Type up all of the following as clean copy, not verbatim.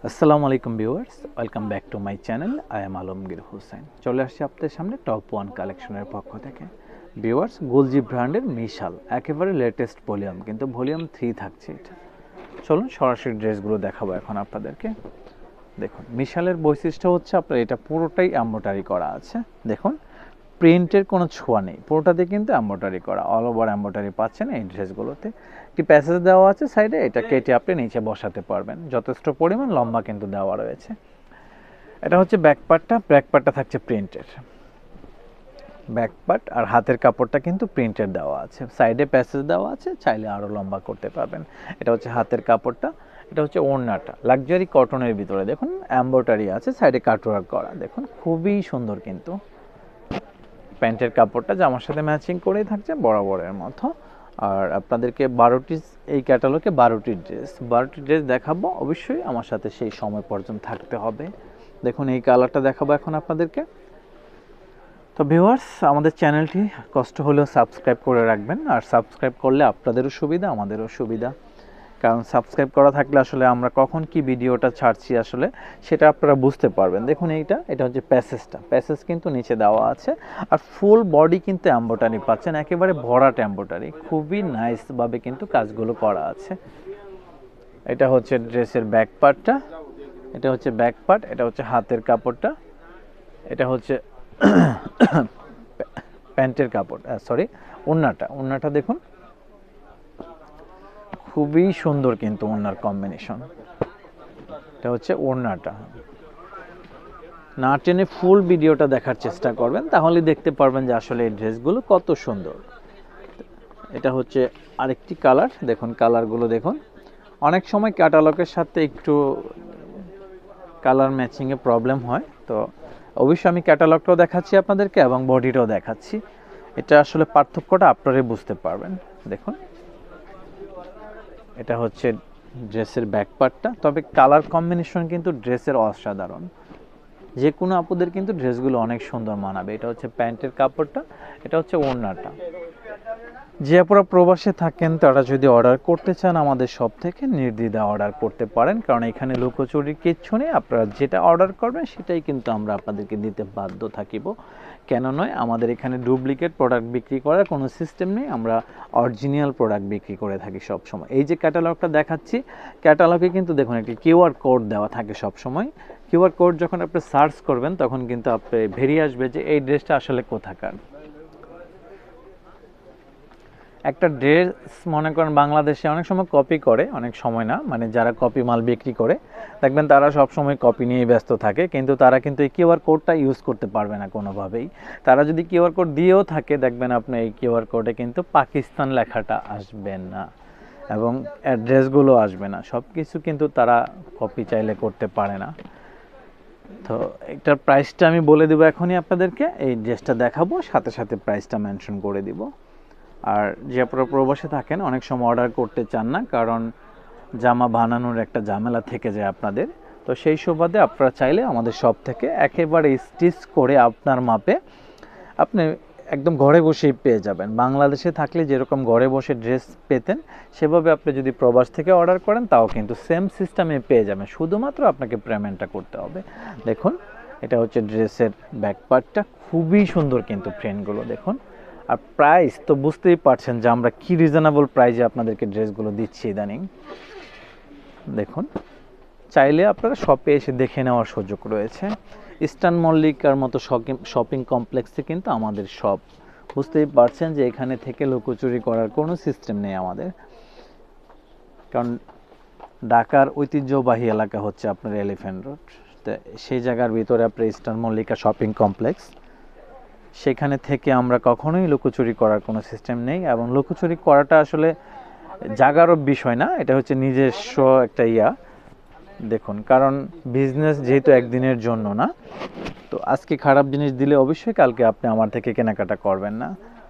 আসসালামু আলাইকুম viewers, welcome back to my channel. I am Alamgir Hossain. চলে আসছি আপনাদের সামনে টপ ওয়ান কালেকশনের পক্ষ থেকে। ভিউয়ার্স, গুলজি ব্র্যান্ডের মিশাল, একেবারে লেটেস্ট ভলিউম, কিন্তু ভলিউম 3 থাকছে এটা। চলুন সরাসরি ড্রেসগুলো দেখাবো এখন আপনাদেরকে। দেখুন, মিশালের বৈশিষ্ট্য হচ্ছে আপনার এটা পুরোটাই এমব্রয়ডারি করা আছে। দেখুন, প্রিন্টের কোনো ছোঁয়া নেই, পুরোটাতে কিন্তু এমব্রয়ডারি করা, অল ওভার এমব্রয়ডারি পাচ্ছেন এই ড্রেসগুলোতে। একটি প্যাসেজ দেওয়া আছে সাইডে, এটা কেটে আপনি নিচে বসাতে পারবেন, যথেষ্ট পরিমাণ লম্বা কিন্তু দেওয়া রয়েছে। এটা হচ্ছে ব্যাকপার্টটা থাকছে প্রিন্টের, ব্যাকপার্ট আর হাতের কাপড়টা কিন্তু প্রিন্টের দেওয়া আছে, সাইডে প্যাসেজ দেওয়া আছে, চাইলে আরও লম্বা করতে পারবেন। এটা হচ্ছে হাতের কাপড়টা, এটা হচ্ছে ওড়নাটা, লাক্সারি কটনের ভিতরে দেখুন এমব্রয়ডারি আছে, সাইডে কাটওয়ার্ক করা, দেখুন খুবই সুন্দর। কিন্তু প্যান্টের কাপড়টা জামার সাথে ম্যাচিং করেই থাকছে বরাবরের মতো। আর আপনাদেরকে 12টি, এই ক্যাটালগে 12টি ড্রেস দেখাবো, অবশ্যই আমার সাথে সেই সময় পর্যন্ত থাকতে হবে। দেখুন এই কালারটা দেখাবো এখন আপনাদেরকে। তো ভিউয়ার্স, আমাদের চ্যানেলটি কষ্ট হলেও সাবস্ক্রাইব করে রাখবেন, আর সাবস্ক্রাইব করলে আপনাদেরও সুবিধা আমাদেরও সুবিধা, কারণ সাবস্ক্রাইব করা থাকলে আসলে আমরা কখন কি ভিডিওটা ছাড়ছি আসলে সেটা আপনারা বুঝতে পারবেন। দেখুন এটা হচ্ছে প্যাসেজ কিন্তু নিচে দেওয়া আছে, আর ফুল বডি কিন্তু এমব্রয়ডারি পাচ্ছেন, একেবারে ভরাট এমব্রয়ডারি, খুবই নাইসভাবে কিন্তু কাজগুলো করা আছে। এটা হচ্ছে ড্রেসের ব্যাক পার্টটা, এটা হচ্ছে ব্যাক পার্ট, এটা হচ্ছে হাতের কাপড়টা, এটা হচ্ছে প্যান্টের কাপড়, সরি ওড়নাটা দেখুন খুবই সুন্দর কিন্তু ওড়নার কম্বিনেশন। এটা হচ্ছে ওড়নাটা, না টেনে ফুল ভিডিওটা দেখার চেষ্টা করবেন, তাহলে দেখতে পারবেন যে আসলে এই ড্রেসগুলো কত সুন্দর। এটা হচ্ছে আরেকটি কালার, দেখুন কালারগুলো দেখুন। অনেক সময় ক্যাটালগের সাথে একটু কালার ম্যাচিংয়ে প্রবলেম হয়, তো অবশ্যই আমি ক্যাটালগটাও দেখাচ্ছি আপনাদেরকে এবং বডিটাও দেখাচ্ছি, এটা আসলে পার্থক্যটা আপনারাই বুঝতে পারবেন। দেখুন এটা হচ্ছে ড্রেসের ব্যাক পার্টটা, তবে কালার কম্বিনেশন কিন্তু ড্রেসের অসাধারণ, যে কোনো আপুদের কিন্তু ড্রেসগুলো অনেক সুন্দর মানাবে। এটা হচ্ছে প্যান্টের কাপড়টা, এটা হচ্ছে ওড়নাটা। যে আপনারা প্রবাসে থাকেন তারা যদি অর্ডার করতে চান আমাদের শপ থেকে নির্দ্বিধায় অর্ডার করতে পারেন, কারণ এখানে লুকোচুরির কিচ্ছু নেই, আপনারা যেটা অর্ডার করবেন সেটাই কিন্তু আমরা আপনাদেরকে দিতে বাধ্য থাকিব। কেন নয়, আমাদের এখানে ডুপ্লিকেট প্রোডাক্ট বিক্রি করার কোনো সিস্টেম নেই, আমরা অরিজিনাল প্রোডাক্ট বিক্রি করে থাকি সব সময়। এই যে ক্যাটালগটা দেখাচ্ছি, ক্যাটালগে কিন্তু দেখুন একটি কিউআর কোড দেওয়া থাকে সব সময়। কিউআর কোড যখন আপনি সার্চ করবেন তখন কিন্তু আপনি বেরিয়ে আসবে যে এই ড্রেসটা আসলে কোথাকার। একটা ড্রেস মনে করেন বাংলাদেশে অনেক সময় কপি করে, অনেক সময় না, মানে যারা কপি মাল বিক্রি করে দেখবেন তারা সব সময় কপি নিয়ে ব্যস্ত থাকে, কিন্তু তারা কিন্তু এই কিউআর কোডটা ইউজ করতে পারবে না কোনোভাবেই। তারা যদি কিউআর কোড দিয়েও থাকে দেখবেন আপনি এই কিউআর কোডে কিন্তু পাকিস্তান লেখাটা আসবে না এবং অ্যাড্রেসগুলো আসবে না, সব কিছু কিন্তু তারা কপি চাইলে করতে পারে না। তো এটার প্রাইসটা আমি বলে দেবো এখনই আপনাদেরকে, এই ড্রেসটা দেখাবো সাথে সাথে প্রাইসটা মেনশন করে দিব। আর যে আপনারা প্রবাসে থাকেন অনেক সময় অর্ডার করতে চান না, কারণ জামা বানানোর একটা ঝামেলা থেকে যায় আপনাদের, তো সেই সুবাদে আপনারা চাইলে আমাদের শপ থেকে একেবারে স্টিচ করে আপনার মাপে আপনি একদম ঘরে বসেই পেয়ে যাবেন। বাংলাদেশে থাকলে যেরকম ঘরে বসে ড্রেস পেতেন সেভাবে আপনি যদি প্রবাস থেকে অর্ডার করেন তাও কিন্তু সেম সিস্টেমে পেয়ে যাবেন, শুধুমাত্র আপনাকে পেমেন্টটা করতে হবে। দেখুন এটা হচ্ছে ড্রেসের ব্যাক পার্টটা, খুবই সুন্দর কিন্তু প্রিন্টগুলো দেখুন। আর প্রাইস তো বুঝতেই পারছেন যে আমরা কি রিজনেবল প্রাইসে আপনাদেরকে ড্রেসগুলো দিচ্ছি ইদানিং। দেখুন চাইলে আপনারা শপে এসে দেখে নেওয়ার সুযোগ রয়েছে। ইস্টার্ন মল্লিকার মতো শপিং কমপ্লেক্সে কিন্তু আমাদের শপ, বুঝতেই পারছেন যে এখানে থেকে লুকোচুরি করার কোনো সিস্টেম নেই আমাদের, কারণ ঢাকার ঐতিহ্যবাহী এলাকা হচ্ছে আপনার এলিফ্যান্ট রোড, তো সেই জায়গার ভিতরে আপনার ইস্টার্ন মল্লিকা শপিং কমপ্লেক্স, সেখানে থেকে আমরা কখনোই লুকোচুরি করার কোনো সিস্টেম নেই, এবং লুকোচুরি করাটা আসলে জাগারও বিষয় না, এটা হচ্ছে নিজস্ব একটা দেখুন, কারণ বিজনেস যেহেতু একদিনের জন্য না, তো আজকে খারাপ জিনিস দিলে অবশ্যই কালকে আপনি আমার থেকে কেনাকাটা করবেন না,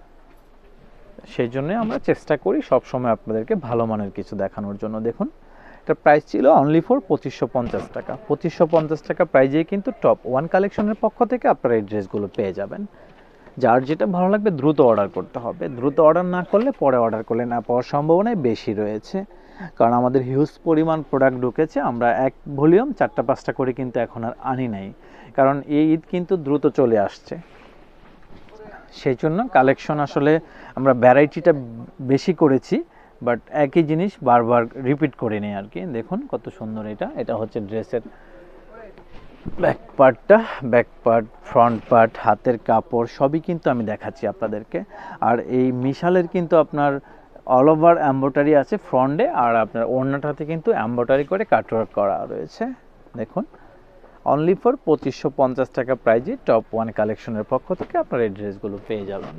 সেই জন্য আমরা চেষ্টা করি সব সময় আপনাদেরকে ভালো মানের কিছু দেখানোর জন্য। দেখুন এটার প্রাইস ছিল অনলি ফর 2550 টাকা, 2550 টাকা প্রাইজেই কিন্তু টপ ওয়ান কালেকশনের পক্ষ থেকে আপনারা এই ড্রেসগুলো পেয়ে যাবেন। যার যেটা ভালো লাগবে দ্রুত অর্ডার করতে হবে, দ্রুত অর্ডার না করলে পরে অর্ডার করলে না পাওয়ার সম্ভাবনাই বেশি রয়েছে। কারণ আমাদের হিউজ পরিমাণ প্রোডাক্ট ঢুকেছে, আমরা এক ভলিউম 4টা-5টা করে কিন্তু এখন আর আনি নাই, কারণ এই ঈদ কিন্তু দ্রুত চলে আসছে। সেই জন্য কালেকশন আসলে আমরা ভ্যারাইটিটা বেশি করেছি, বাট একই জিনিস বারবার রিপিট করে নিই আর কি। দেখুন কত সুন্দর এটা, এটা হচ্ছে ড্রেসের ব্যাক পার্ট, ফ্রন্ট পার্ট, হাতের কাপড় সবই কিন্তু আমি দেখাচ্ছি আপনাদেরকে। আর এই মিশালের কিন্তু আপনার অল ওভার এমব্রয়ডারি আছে ফ্রন্টে, আর আপনার ওড়নাটাতে কিন্তু এমব্রয়ডারি করে কাটওয়ার্ক করা রয়েছে। দেখুন অনলি ফর 2550 টাকা প্রাইজে টপ 1 কালেকশনের পক্ষ থেকে আপনারা এই ড্রেসগুলো পেয়ে যাবেন।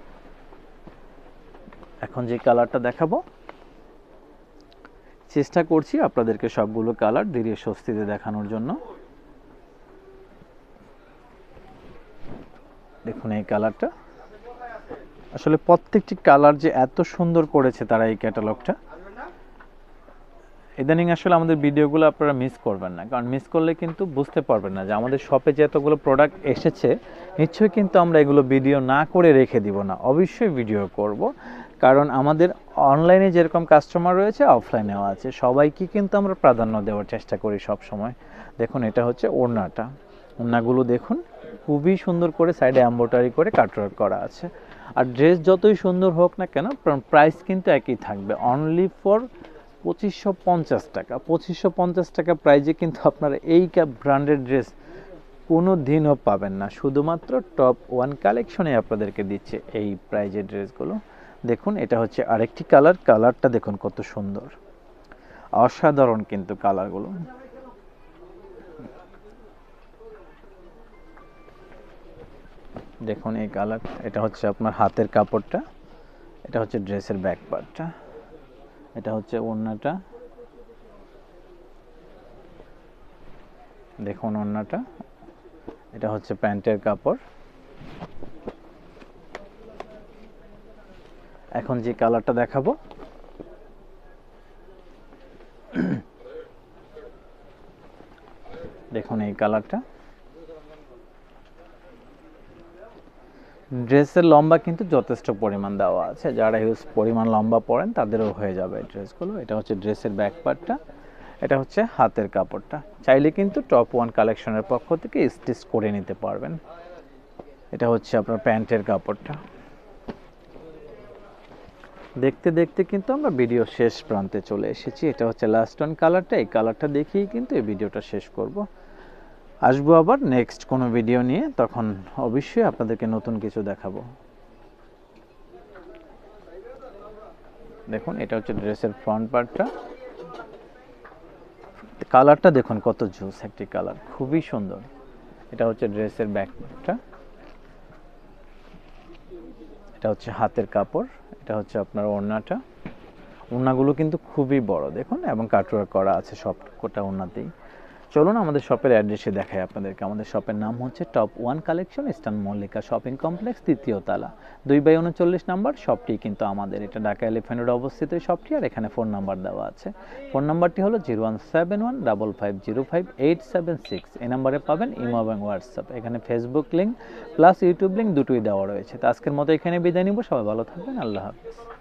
এখন যে কালারটা দেখাবো, চেষ্টা করছি আপনাদেরকে সবগুলো কালার ধীরে স্বস্তিতে দেখানোর জন্য। দেখুন এই কালারটা, আসলে প্রত্যেকটি কালার যে এত সুন্দর করেছে তারা এই ক্যাটালগটা, ইদানিং আসলে আমাদের ভিডিওগুলো আপনারা মিস করবেন না, কারণ মিস করলে কিন্তু বুঝতে পারবেন না যে আমাদের শপে যে এতগুলো প্রোডাক্ট এসেছে, নিশ্চয়ই কিন্তু আমরা এগুলো ভিডিও না করে রেখে দিব না, অবশ্যই ভিডিও করব। কারণ আমাদের অনলাইনে যেরকম কাস্টমার রয়েছে অফলাইনেও আছে, সবাইকে কিন্তু আমরা প্রাধান্য দেওয়ার চেষ্টা করি সব সময়। দেখুন এটা হচ্ছে ওড়নাটা, ওড়নাগুলো দেখুন খুবই সুন্দর করে সাইডে এমব্রয়ডারি করে কাটওয়ার্ক করা আছে। আর ড্রেস যতই সুন্দর হোক না কেন, প্রাইস কিন্তু একই থাকবে, অনলি ফর 2550 টাকা। 2550 টাকা প্রাইজে কিন্তু আপনারা এই ব্র্যান্ডেড ড্রেস কোনো দিনও পাবেন না, শুধুমাত্র টপ 1 কালেকশনে আপনাদেরকে দিচ্ছে এই প্রাইজের ড্রেসগুলো। দেখুন এটা হচ্ছে আরেকটি কালার, কালারটা দেখুন কত সুন্দর, অসাধারণ কিন্তু কালারগুলো। দেখুন এই কালার, এটা হচ্ছে আপনার হাতের কাপড়টা, এটা হচ্ছে ড্রেসের ব্যাক পার্টটা, এটা হচ্ছে ওড়নাটা, দেখুন ওড়নাটা, এটা হচ্ছে প্যান্টের কাপড়। এখন যে কালারটা দেখাবো, দেখুন এই কালারটা, ড্রেসের লম্বা কিন্তু যথেষ্ট পরিমাণ দেওয়া আছে, যারা হিউজ পরিমাণ লম্বা পরেন তাদেরও হয়ে যাবে এই ড্রেসগুলো। এটা হচ্ছে ড্রেসের ব্যাক পার্টটা, এটা হচ্ছে হাতের কাপড়টা, চাইলে কিন্তু টপ 1 কালেকশনের পক্ষ থেকে স্টিচ করে নিতে পারবেন। এটা হচ্ছে আপনার প্যান্টের কাপড়টা। দেখতে দেখতে কিন্তু আমরা ভিডিও শেষ প্রান্তে চলে এসেছি, এটা হচ্ছে লাস্ট ওয়ান কালারটা, এই কালারটা দেখিয়ে কিন্তু এই ভিডিওটা শেষ করব। আসবো আবার নেক্সট কোনো ভিডিও নিয়ে, তখন অবশ্যই আপনাদেরকে নতুন কিছু দেখাবো। দেখুন এটা হচ্ছে ড্রেসের ফ্রন্ট পার্টটা, কালারটা দেখুন কত জোস একটি কালার, খুবই সুন্দর। এটা হচ্ছে ড্রেসের ব্যাক পার্টটা, এটা হচ্ছে হাতের কাপড়, এটা হচ্ছে আপনার ওড়নাটা, ওড়নাগুলো কিন্তু খুবই বড় দেখুন, এবং কাটওয়ার্ক করা আছে সব কোটা ওড়নাতেই। চলুন আমাদের শপের অ্যাড্রেসে দেখাই আপনাদেরকে। আমাদের শপের নাম হচ্ছে Top 1 Collection, Eastern Mallika Shopping Complex, 3য় তলা, 2/39 নাম্বার শপটি কিন্তু আমাদের। এটা ঢাকা এলিফ্যান্ট রোডে অবস্থিত এই শপটি, আর এখানে ফোন নাম্বার দেওয়া আছে। ফোন নাম্বারটি হলো 01715505876। এই নাম্বারে পাবেন ইমো এবং হোয়াটসঅ্যাপ, এখানে Facebook link plus YouTube link দুটোই দেওয়া রয়েছে। তো আজকের মতো এখানে বিদায় নিব, সবাই ভালো থাকবেন, আল্লাহ হাফেজ।